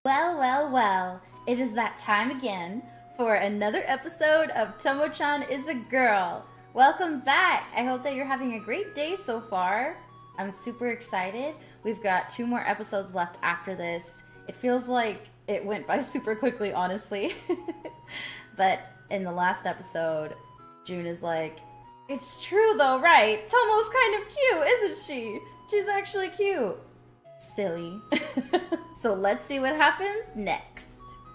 Well, well, well, it is that time again for another episode of Tomo-chan is a Girl. Welcome back! I hope that you're having a great day so far. I'm super excited. We've got 2 more episodes left after this. It feels like it went by super quickly, honestly. But in the last episode, June is like, "It's true though, right? Tomo's kind of cute, isn't she? She's actually cute." Silly. So let's see what happens next.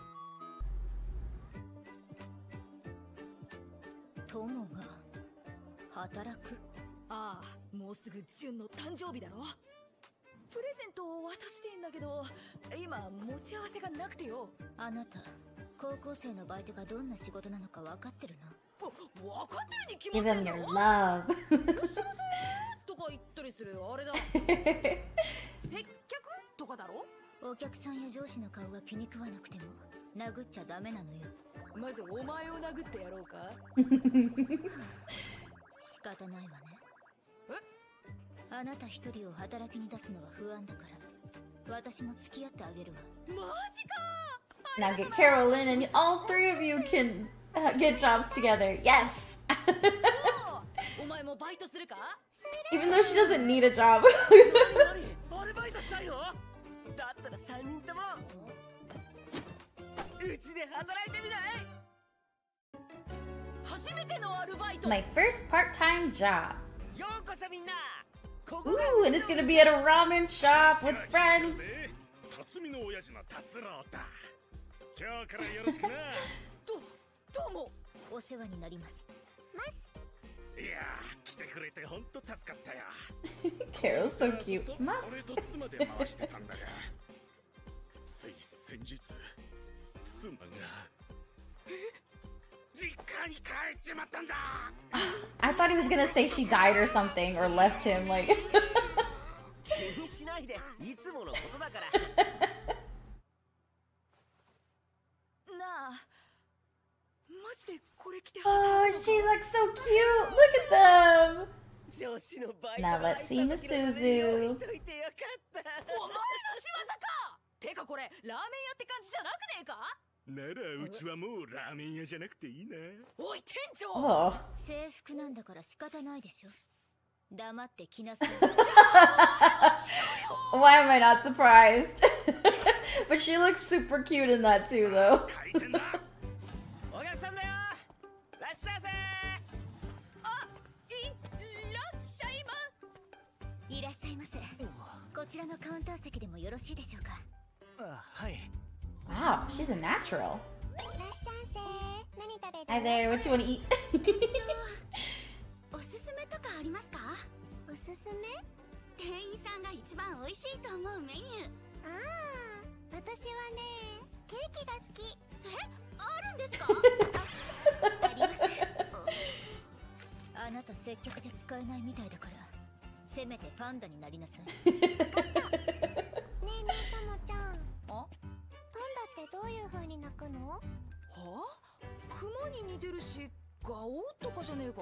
トモが働く。ああ、もうすぐジュンの誕生日だろ。プレゼントを渡してんだけど、今持ち合わせがなくてよ。あなた、高校生のバイトがどんな仕事なのか分かってるの？分かってるに決ま Give って them る your だろ。 love. いらっしゃいませとか言ったりするあれだ。接客とかだろ。お客さんや上司の顔が気に食わなくても殴っちゃダメなのよ。まずお前を殴ってやろうか。仕方ないわね。え？あなた一人を働きに出すのは不安だから私も付き合ってあげるわ。マジか。 Now get Carolyn and all 3 of you can get jobs together. Yes! お前もバイトするか？ Even though she doesn't need a job. アルバイトしたいの？だったら3人ともうちで働いてみない？ 初めてのアルバイト。 My first part-time job. ようこそみんな。 Ooh, and it's gonna be at a ramen shop with friends. 辰巳の親父の達郎だ。今日からよろしくな。 どうもお世話になります。 いやー、来てくれて本当助かったよ。 Carol's so cute. Mas. 俺と妻で回してたんだが、つい先日妻が実家に帰っちまったんだ。 I thought he was gonna say she died or something or left him like 気にしないで、いつものことだから。 なあ、マジでこれ着て Oh, she looks so cute. Look at them. 上司のバイト Now let's see 用意 Misuzu. しといてよかった。 お前の仕業か。てかこれラーメン屋って感じじゃなくねえか？ ならうちはもうラーメン屋じゃなくていいな。 おい店長。 Oh. 制服なんだから仕方ないでしょ。黙ってきなさい。 Why am I not surprised? But she looks super cute in that too, though. 回転だ。お客さんだよ。らっしゃいませ。 あ、いらっしゃいま。いらっしゃいませ。こちらのカウンター席でもよろしいでしょうか？ あ、はい。 Wow, she's a natural. いらっしゃいませ。何食べる？ Hi there, what you want to eat? おすすめとかありますか？おすすめ？店員さんが一番美味しいと思うメニュー。ああ、私はね、ケーキが好き。え、あるんですか？ありません。あなた接客で使えないみたいだから、せめてパンダになりなさい。ねえねえ、ともちゃん。あ？パンダってどういう風に鳴くの？はあ？クマに似てるし、ガオーとかじゃねえか？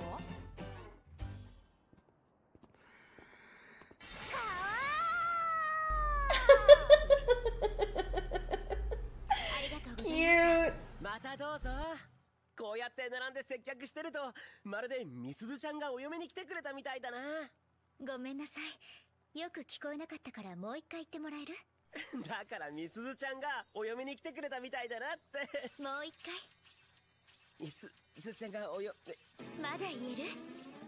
Cute. またどうぞ。こうやって並んで接客してると、まるでみすずちゃんがお嫁に来てくれたみたいだな。 ごめんなさい。よく聞こえなかったからもう一回言ってもらえる？ だからみすずちゃんがお嫁に来てくれたみたいだなって。 もう一回。 みすずちゃんがお嫁。 まだ言える？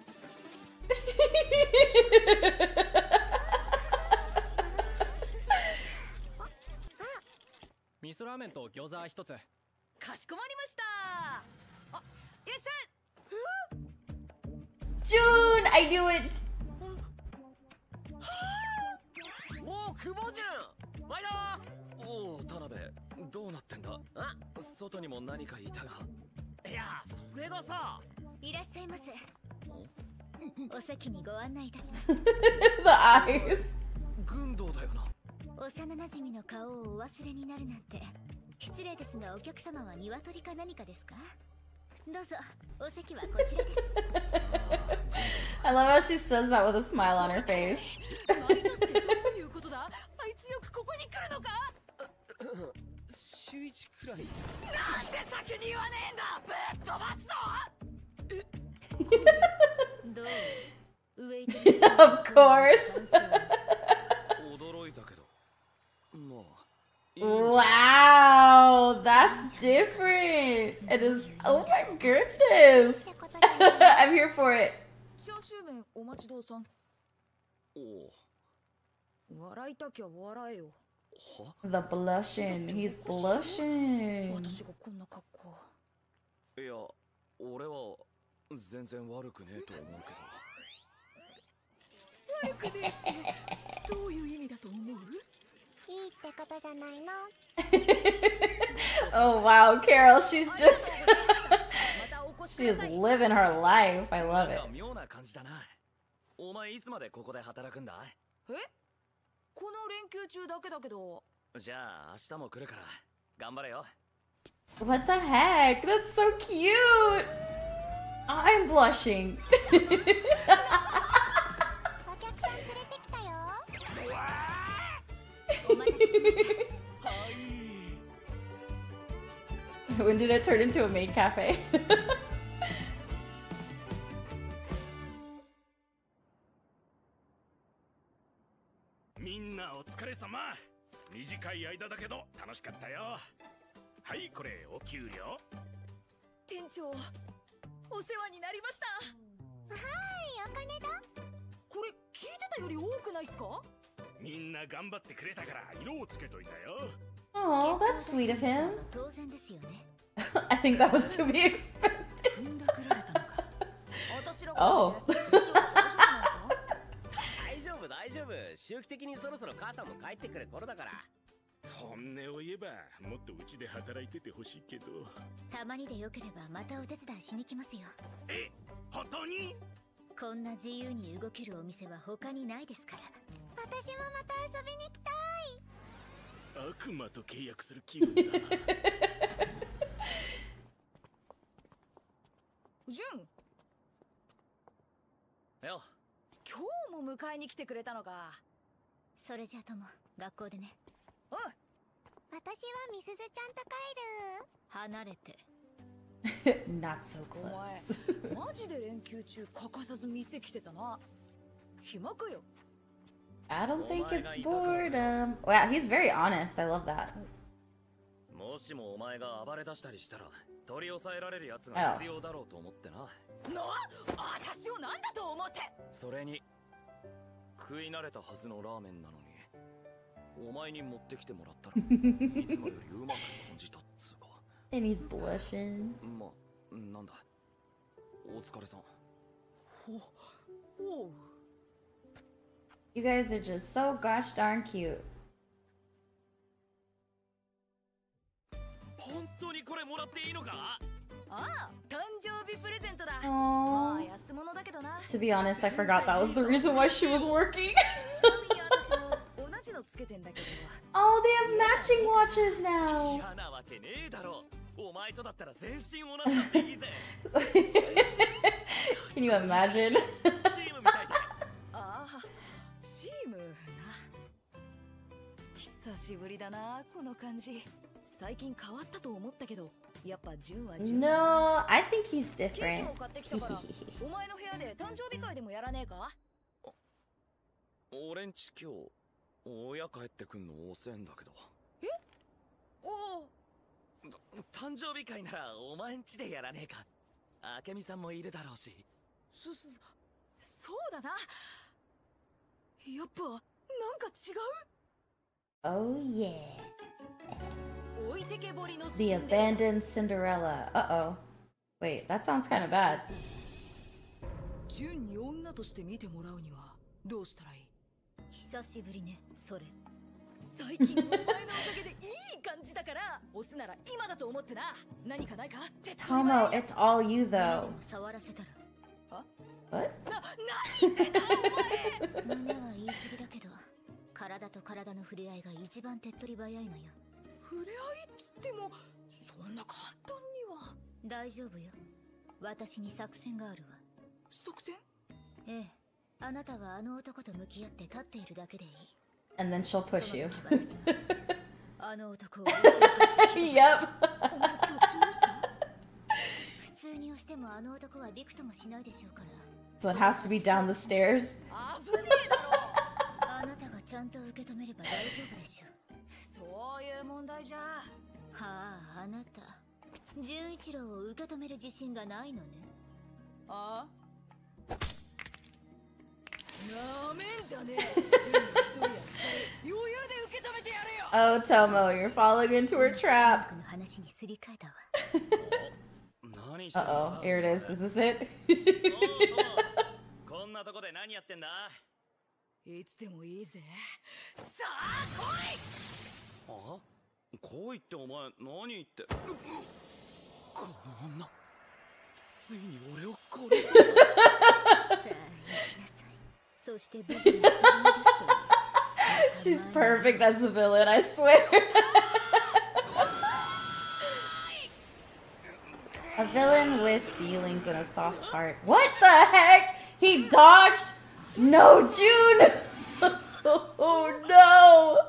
味噌ラーメンと餃子1つ。 かしこまりました。あ、いらっしゃい。 June, I knew it. おお、久保じゃん。毎度。 おお、田辺、どうなってんだ？ あ、 外にも何かいたが。 いや、それがさ。 いらっしゃいませ。お席にご案内いたします。 The eyes. 軍道だよな。 幼馴染の顔をお忘れになるなんて失礼ですが、お客様は鶏か何かですか？どうぞ、お席はこちらです。 I love how she says that with a smile on her face. 何だってどういうことだ？あいつよくここに来るのか？ 週一くらい。 なんで先に言わねえんだ。ぶっ飛ばすぞ。 どうウェイトレス Of course. 驚いたけど。まあ。 Wow, that's different. It is. Oh my goodness. I'm here for it. チャーシュー麺お待ちどうさん。 おお。 笑いたきゃ笑えよ。 は？ The blushing. He's blushing. 私がこんな格好。 いや、俺は全然悪くねえと思うけど。 悪くねえってどういう意味だと思う？ いいってことじゃないの。 Oh wow, Carol, she's just she is living her life. I love it. 妙な感じだな。お前いつまでここで働くんだ？ え？この連休中だけだけど。 じゃあ明日も来るから頑張れよ。 What the heck? That's so cute. I'm blushing. お客さん連れてきたよ。お待たせしました。 When did it turn into a maid cafe? みんなお疲れ様。短い間だけど楽しかったよ。はい、これお給料。 店長、お世話になりました。 はい、お金だ。 これ聞いてたより多くないっすか？ みんな頑張ってくれたから色をつけといたよ。 Oh, that's sweet of him. 当然ですよね。 I think that was to be expected. 踏んだくられたのか。私ら Oh. 大丈夫大丈夫。周期的にそろそろ母さんも帰ってくる頃だから。 本音を言えばもっとうちで働いててほしいけど。 たまにでよければまたお手伝いしに来ますよ。 え、本当に？ こんな自由に動けるお店は他にないですから。私もまた遊びに来たい。 悪魔と契約する気分だ。 ジュン、 よ。 今日も迎えに来てくれたのか。 それじゃとも学校でね。 おい。 私はみすずちゃんと帰る。離れて。 Not so お close. 前、マジで連休中欠かさず店来てたな。暇かよ。 I don't think it's boredom. Wow, he's very honest. I love that. もしもお前が暴れ出したりしたら取り押さえられるやつが必要だろうと思ってな。 私を何だと思って。 それに食い慣れたはずのラーメンなのにお前に持ってきてもらったらいつもよりうまく感じたっつうか。 And he's blushing. ま、なんだ。お疲れさん。 おう。 You guys are just so gosh darn cute. 本当にこれもらっていいのか？ ああ、誕生日プレゼントだ。 Aww. まあ安物だけどな。 To be honest, I forgot that was the reason why she was working. ちなみに私も同じのつけてんだけど。 Oh, they have matching watches now. 嫌なわけねえだろ。お前とだったら全身同じだっていいぜ。 Can you imagine? チームみたいだ。 ああ、チームな。久しぶりだな、この感じ。最近変わったと思ったけど、やっぱジュンはジュン。 No, I think he's ケーキ different. を買ってきたからお前の部屋で誕生日会でもやらねえか？ 俺んち今日親帰ってくんの遅えんだけど。 おお。 誕生日会ならお前んちでやらねえか。明美さんもいるだろうし。 そうだな。やっぱなんか違う。 Oh yeah. 置いてけぼりの The abandoned Cinderella. Uh-oh. Wait, that sounds kind of bad. ジュンに女として見てもらうにはどうしたらいい？ 久しぶりね、それ。 最近お前のおかげでいい感じだから押すなら今だと思ってな。何かないか？ Tomo, it's all you though. 触らせたら。 What? 何言ってたお前。 胸は言い過ぎだけど、体と体の触れ合いが一番手っ取り早いのよ。 触れ合いっつってもそんな簡単には。 大丈夫よ。私に作戦があるわ。 作戦？ ええ。あなたはあの男と向き合って立っているだけでいい。 And then she'll push you. ああの男を Yep. お前今日どうした普通に押してもあの男はびくともしないでしょうから。 So it has to be down the stairs. 危ねえだろあなたがちゃんと受け止めれば大丈夫でしょう。 そういう問題じゃ。 はあ、あなた純一郎を受け止める自信がないのね。 あなめんじゃねえ。全部一人や二人余裕で受け止めてやるよ。 Oh, Tomo, you're falling into her trap. この話にすり替えたわ。 何してんだ Uh-oh, here it is. Is this it? こんなとこで何やってんだ。 いつでもいいぜ。さあ来い。 あ、来いってお前何言って。この女ついに俺を殺す。 さあ行きなさい。そして僕に取り戻す She's perfect as the villain, I swear. A villain with feelings and a soft heart. What the heck? He dodged? No, June! Oh no!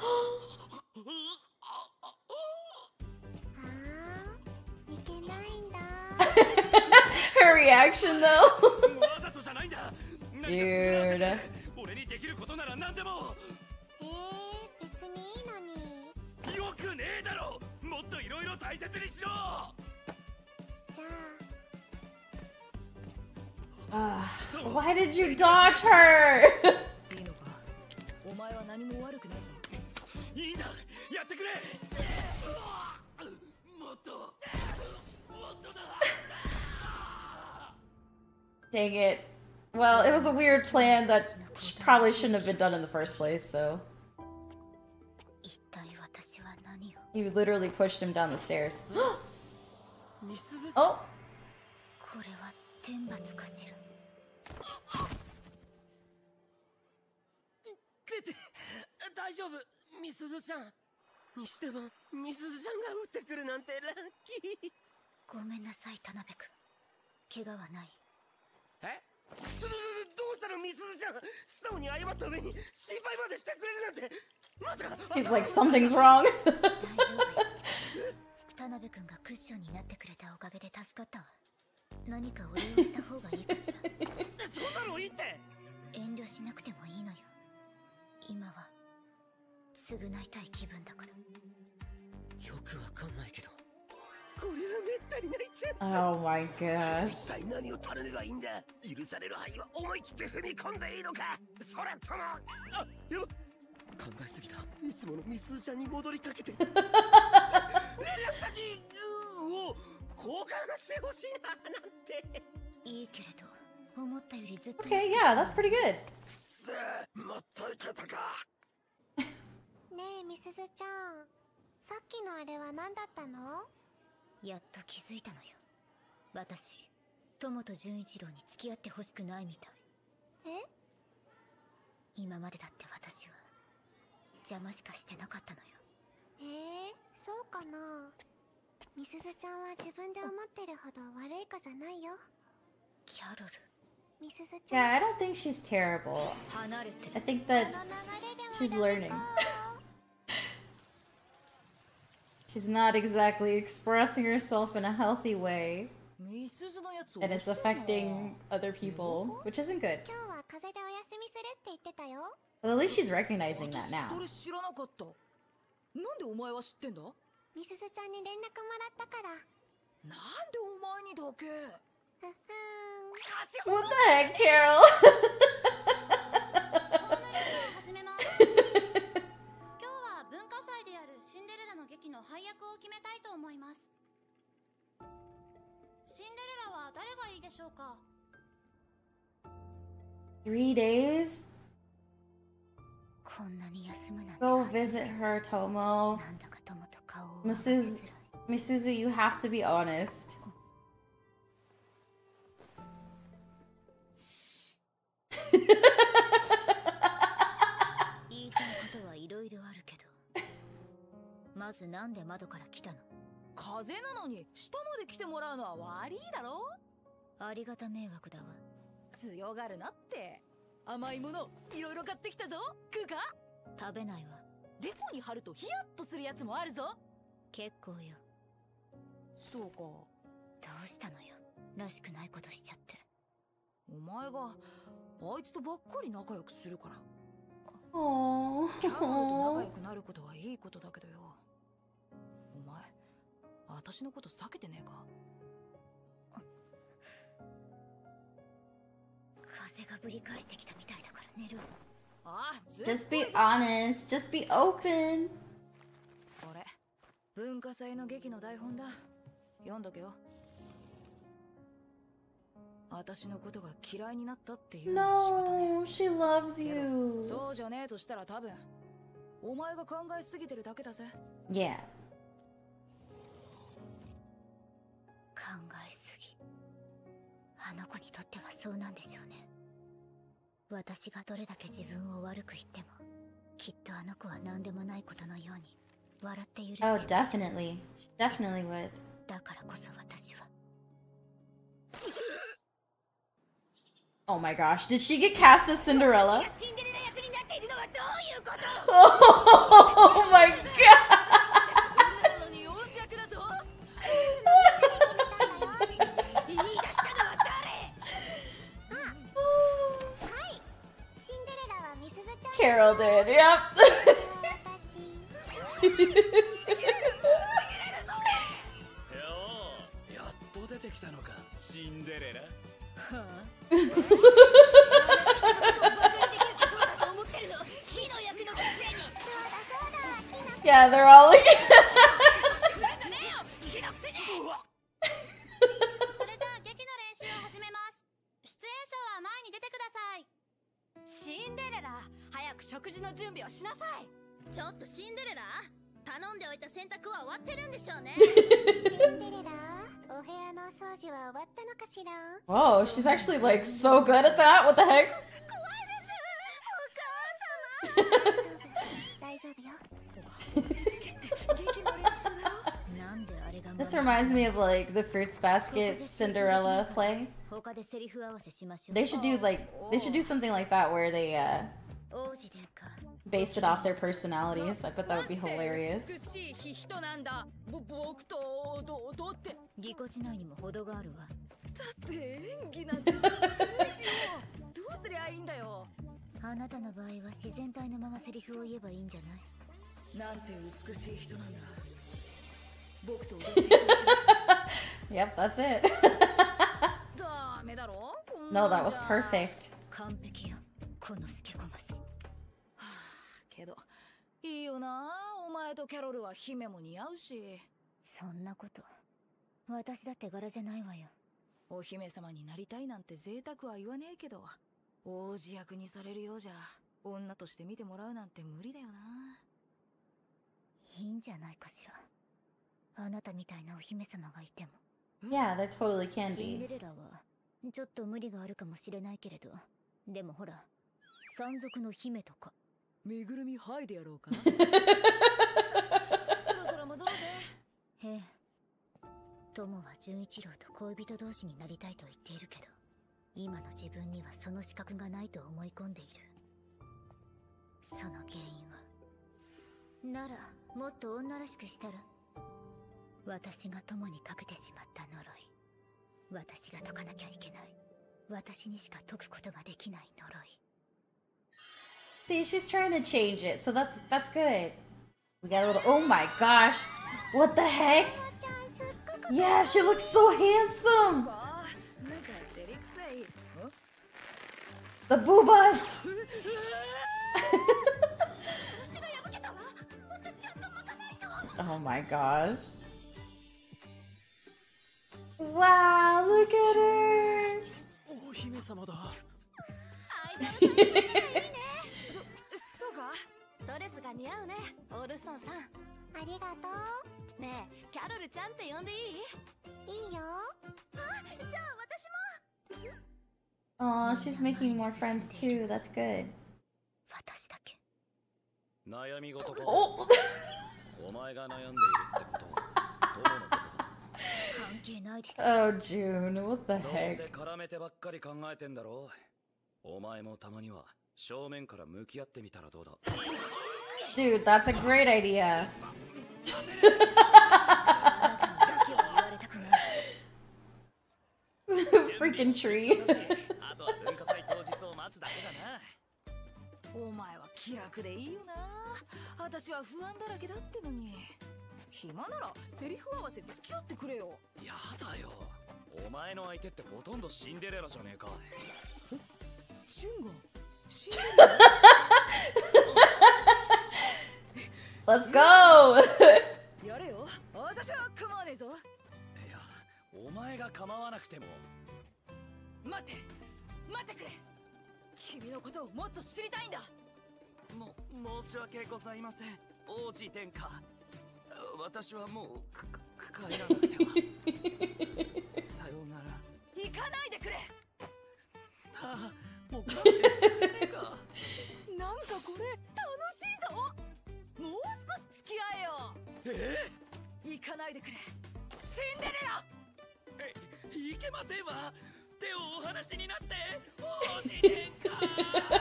あー、いけないんだ。 Her reaction though. わざとじゃないんだ。 Dude. 俺にできることなら何でも。 別にいいのに。 よくねえだろ。もっといろいろ大切にしろ。 じゃあ Why did you dodge her? いいのか。お前は何も悪くないぞ。 いいんだ。やってくれ。もっともっとだ。 Dang it. Well, it was a weird plan that probably shouldn't have been done in the first place, so. 一体私は何を。 You literally pushed him down the stairs. みすず Oh! これは天罰かしら。 出て大丈夫みすずちゃん。にしてもみすずちゃんが撃ってくるなんてラッキー。 ごめんなさい、田辺君。怪我はない。 えどうしたのみすずちゃん。素直に謝った上に心配までしてくれるなんて。まさか He's like, something's wrong. 大丈夫よ。田辺君がクッションになってくれたおかげで助かったわ。何かお礼をした方がいいかしら。 そんなのいいって。 遠慮しなくてもいいのよ。今は償いたい気分だから。 よくわかんないけど、これはめったにないチャンス。 Oh my gosh. 一体何を頼めばいいんだ。許される範囲は思い切って踏み込んでいいのか。それともあ、やば考えすぎた。いつものみすずちゃんに戻りかけて連絡先を交換してほしいななんて。 いいけれど、思ったよりずっと。 Okay, yeah, that's pretty good. さあもっといけたか。 ねえ、みすずちゃん。さっきのあれは何だったの？やっと気づいたのよ。私、友と純一郎に付き合ってほしくないみたい。え？今までだって私は邪魔しかしてなかったのよ。そうかな。みすずちゃんは自分で思ってるほど悪い子じゃないよ。キャロル。みすずちゃん。 Yeah, I don't think she's terrible. 離れて。 I think that この流れでは she's ダメ learning. か。 She's not exactly expressing herself in a healthy way, みすずのやつ and it's affecting other people, which isn't good. 今日は風邪でお休みするって言ってたよ。 But at least she's recognizing that 私 now. それ知らなかった。なんでお前は知ってんだ。 みすずちゃんに連絡もらったから。 なんでお前にだけ。 ふふん。 What the heck, Carol? ホームルームを始めます。今日は文化祭であるシンデレラの劇の配役を決めたいと思います。シンデレラは誰がいいでしょうか。 3 days? こんなに休むなんて。 Go visit her, Tomo. なんだか友と顔を合わせづらい。 Misuzu, you have to be honest. 言いたいことはいろいろあるけど。まずなんで窓から来たの？ 風邪なのに下まで来てもらうのは悪いだろ。 ありがた迷惑だわ。 強がるなって。甘いものいろいろ買ってきたぞ。食うか。 食べないわ。 デコに貼るとヒヤッとするやつもあるぞ。 結構よ。 そうか。 どうしたのよ、らしくないことしちゃって。 お前があいつとばっかり仲良くするから。 Oh. キャロルと仲良くなることはいいことだけどよ。お前、私のこと避けてねえか。 風がぶり返してきたみたいだから寝る。 ああ、 Just be honest. Just be open. これ文化祭の劇の台本だ。読んどけよ。私のことが嫌いになったっていうのは仕方ね No, she loves えけど you. そうじゃねえとしたら多分お前が考えすぎてるだけだぜ。 Yeah. 考えすぎ。あの子にとってはそうなんでしょうね。私がどれだけ自分を悪く言っても、きっとあの子は何でもないことのように笑って許して Oh, る。 definitely. She definitely would. だからこそ私は Oh my gosh. Did she get cast as Cinderella? シンデレラ役になっているのはどういうこと？ Oh my god. なのに王子役だぞ。 言い出したのは誰？はい、シンデレラはミスズちゃん。 Carol did. Yep. やっと出てきたのか、シンデレラ。 Yeah, they're all like. それじゃあ劇の練習を始めます。出演者は前に出てください。 シンデレラ、早く食事の準備をしなさい。 ちょっとシンデレラ、頼んでおいた洗濯は終わってるんでしょうね。シンデレラ、お部屋の掃除は終わったのかしら。 Whoa, she's actually like so good at that. What the heck? 大丈夫よ。 なんであれが This reminds me of like the Fruits Basket Cinderella play. 他でセリフ合わせしましょう。 They should do something like that where they 王子殿下。 base it off their personalities. I bet that would be hilarious. 美しい人なんだ。僕とどうって。 ぎこちないにも程があるわ。 だって演技なんてしなくてもいいしよ。どうすりゃいいんだよ。 あなたの場合は自然体のままセリフを言えばいいんじゃない？ なんて美しい人なんだ。僕と踊っていただけます Yep, that's it. ダメだろ。 No, that was perfect. 完璧よ、このスケコマス。 けどいいよな。お前とキャロルは姫も似合うし。 そんなこと、私だって柄じゃないわよ。 お姫様になりたいなんて贅沢は言わねえけど、王子役にされるようじゃ女として見てもらうなんて無理だよな。 いいんじゃないかしら。あなたみたいなお姫様がいても。 Yeah, there totally can シンデ be. レラはちょっと無理があるかもしれないけれど、でもほら、山賊の姫とか。 身ぐるみ剥いでやろうか。そろそろ戻ろうぜ。 へえ。友は純一郎と恋人同士になりたいと言っているけど、今の自分にはその資格がないと思い込んでいる。その原因は、ならもっと女らしくしたら。私が友にかけてしまった呪い、私が解かなきゃいけない、私にしか解くことができない呪い。 See, she's trying to change it, so that's good. We got a little. Oh my gosh, what the heck? Yeah, she looks so handsome. なんか照れくさい。 The boobas. Oh my gosh. Wow, look at her. お姫様だ。 そうか。ドレスが似合うね、オールストンさん。 ありがとう。 ねえ、キャロルちゃんって呼んでいい？ いいよ。 じゃあ私も。 Oh, she's making more friends too. That's good. 私だけ。 悩み事か。 Oh. お前が悩んでいるってことはどのことか。 関係ないです。 Oh, June, what the どう heck? せ絡めてばっかり考えてんだろう。お前もたまには正面から向き合ってみたらどうだ。 Dude, that's a great idea. Freaking tree. あとは文化祭当日を待つだけだな。 お前は気楽でいいよな。私は不安だらけだってのに。暇ならセリフ合わせ付き合ってくれよ。 やだよ。お前の相手ってほとんどシンデレラじゃねえか。 シュンが死んでるの？ Let's go! やれよ。私は構わねえぞ。 いや、お前が構わなくても。 待ってくれ。君のことをもっと知りたいんだ。 申し訳ございません、王子殿下。私はもう帰らなくては。さようなら。 行かないでくれ。 ああ、もう勘弁してくれねえか。 なんかこれ楽しいぞ。もう少し付き合えよ。行かないでくれ、シンデレラ。 いけませんわ。手をお話になって王子殿下。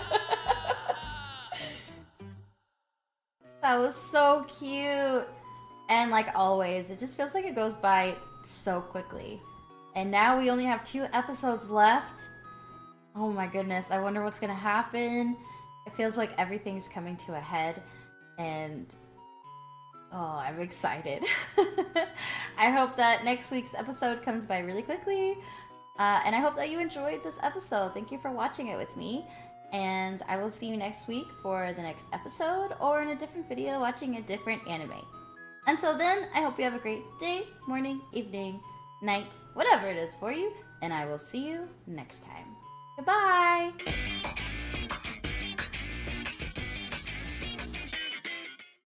That was so cute. And like always, it just feels like it goes by so quickly. And now we only have 2 episodes left. Oh my goodness, I wonder what's gonna happen. It feels like everything's coming to a head. And oh, I'm excited. I hope that next week's episode comes by really quickly. And I hope that you enjoyed this episode. Thank you for watching it with me. And I will see you next week for the next episode or in a different video watching a different anime. Until then, I hope you have a great day, morning, evening, night, whatever it is for you. And I will see you next time. Goodbye!